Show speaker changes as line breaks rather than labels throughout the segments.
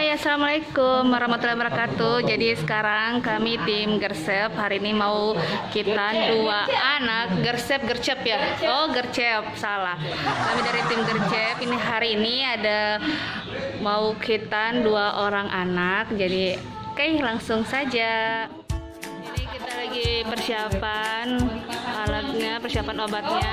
Hai, assalamualaikum warahmatullahi wabarakatuh. Jadi sekarang kami tim Gersep hari ini mau kita dua anak gercep ya. Oh, gercep salah. Kami dari tim Gercep ini hari ini ada mau kita dua orang anak. Jadi oke, langsung saja. Ini kita lagi persiapan alatnya, persiapan obatnya.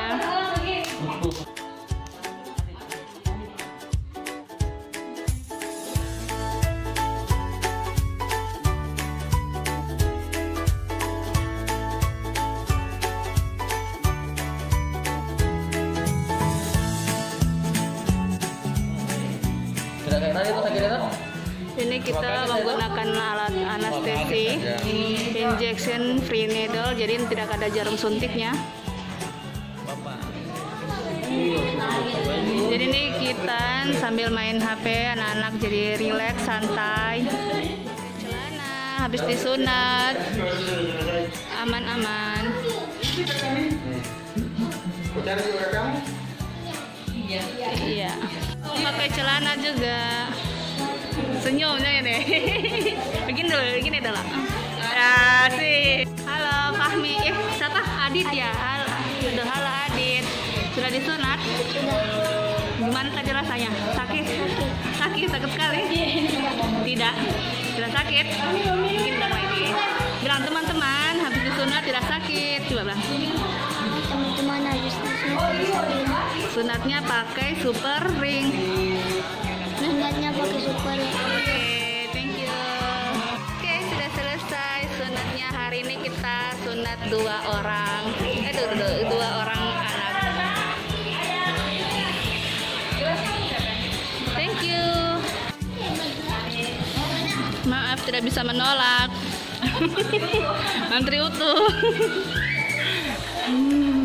Ini kita menggunakan alat anestesi, injection free needle, jadi tidak ada jarum suntiknya. Jadi ini kita sambil main HP, anak-anak jadi rileks, santai. Celana habis disunat, aman-aman. Iya. Pakai celana juga. Senyumnya ini. Begini dulu. Asik. Halo Fahmi. Siapa? Adit ya? Halo Adit. Sudah disunat? Gimana tadi rasanya? Sakit sekali? Tidak sakit? Mungkin dong lagi. Bilang teman-teman habis disunat tidak sakit. Coba bilang.
Teman-teman habis disunat.
Sunatnya pakai super ring.
Sunatnya pakai super ring.
Oke, thank you. Oke, sudah selesai sunatnya. Hari ini kita sunat dua orang anak. Thank you. Maaf tidak bisa menolak. Antri utuh.